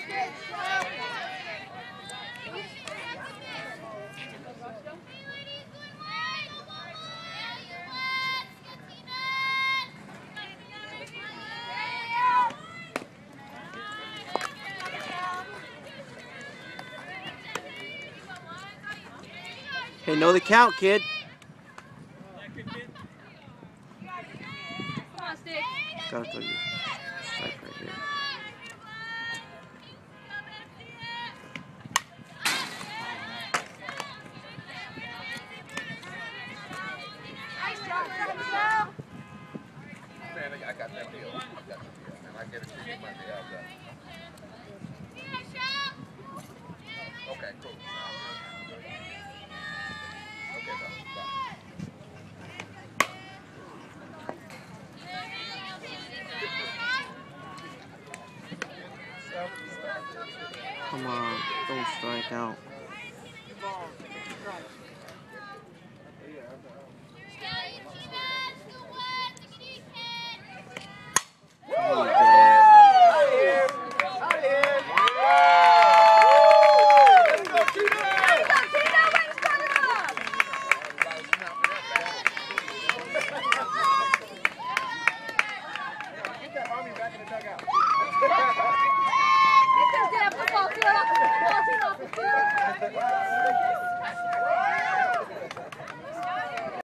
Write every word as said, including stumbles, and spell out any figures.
Hey, know the count, kid. Come on, Stick. Gotta throw you. Strike right here. Nice job, Michelle. Man, I got that deal. I got the deal. And I get it to you Monday after. Okay, cool. Okay, bye. Come on, don't strike out. Get that army back in the dugout.